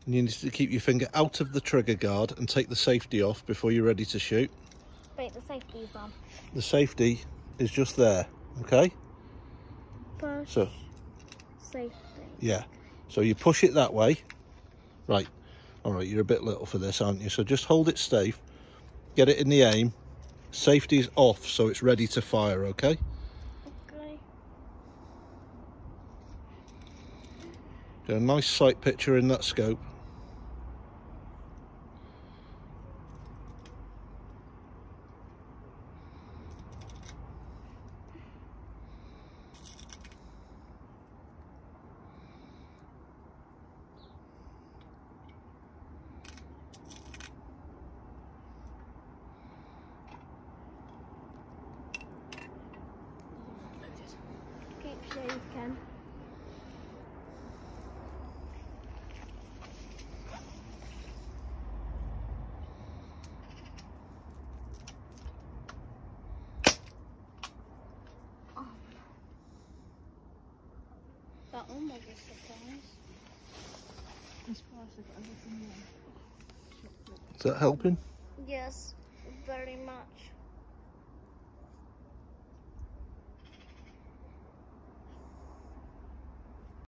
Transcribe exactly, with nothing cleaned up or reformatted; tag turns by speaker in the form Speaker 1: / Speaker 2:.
Speaker 1: And you need to keep your finger out of the trigger guard and take the safety off before you're ready to shoot.
Speaker 2: Wait, the safety's on.
Speaker 1: The safety is just there, okay?
Speaker 2: Push.
Speaker 1: So,
Speaker 2: Safety.
Speaker 1: yeah. So you push it that way. Right. All right, you're a bit little for this, aren't you? So just hold it safe. Get it in the aim. Safety's off, so it's ready to fire, okay?
Speaker 2: Okay.
Speaker 1: Get a nice sight picture in that scope.
Speaker 2: Keep shaking. Oh. That one was a surprise.
Speaker 3: I'm surprised I got everything in.
Speaker 1: Is that helping?
Speaker 2: Yes, very much.